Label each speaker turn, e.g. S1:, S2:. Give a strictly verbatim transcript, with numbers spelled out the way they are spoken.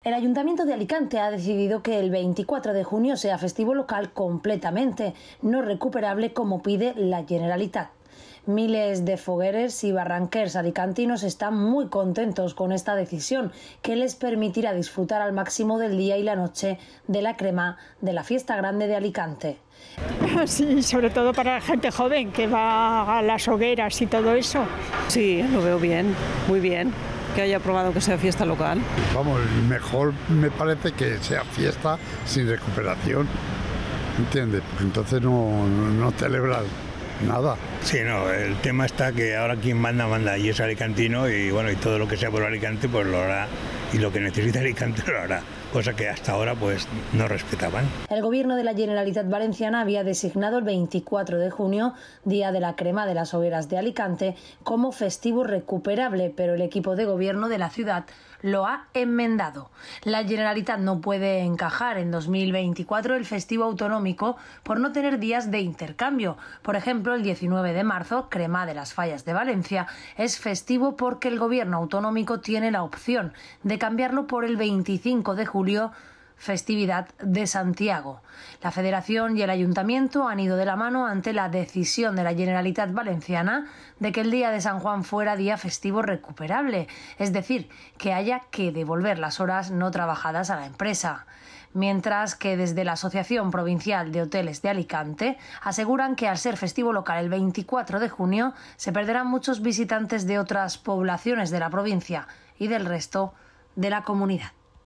S1: El Ayuntamiento de Alicante ha decidido que el veinticuatro de junio sea festivo local completamente, no recuperable como pide la Generalitat. Miles de fogueres y barranquers alicantinos están muy contentos con esta decisión, que les permitirá disfrutar al máximo del día y la noche de la crema de la fiesta grande de Alicante.
S2: Sí, sobre todo para la gente joven que va a las hogueras y todo eso.
S3: Sí, lo veo bien, muy bien, que haya aprobado que sea fiesta local.
S4: Vamos, mejor me parece que sea fiesta sin recuperación, ¿entiendes? Porque entonces no, no, no celebran nada.
S5: Sí, no, el tema está que ahora quien manda, manda, y es alicantino, y bueno, y todo lo que sea por Alicante, pues lo hará, y lo que necesita Alicante lo hará, cosa que hasta ahora pues no respetaban.
S1: El gobierno de la Generalitat Valenciana había designado el veinticuatro de junio, día de la crema de las hogueras de Alicante, como festivo recuperable, pero el equipo de gobierno de la ciudad lo ha enmendado. La Generalitat no puede encajar en dos mil veinticuatro el festivo autonómico por no tener días de intercambio. Por ejemplo, el diecinueve de marzo, Crema de las Fallas de Valencia, es festivo porque el gobierno autonómico tiene la opción de cambiarlo por el veinticinco de julio, festividad de Santiago. La Federación y el Ayuntamiento han ido de la mano ante la decisión de la Generalitat Valenciana de que el día de San Juan fuera día festivo recuperable, es decir, que haya que devolver las horas no trabajadas a la empresa. Mientras que desde la Asociación Provincial de Hoteles de Alicante aseguran que al ser festivo local el veinticuatro de junio se perderán muchos visitantes de otras poblaciones de la provincia y del resto de la comunidad.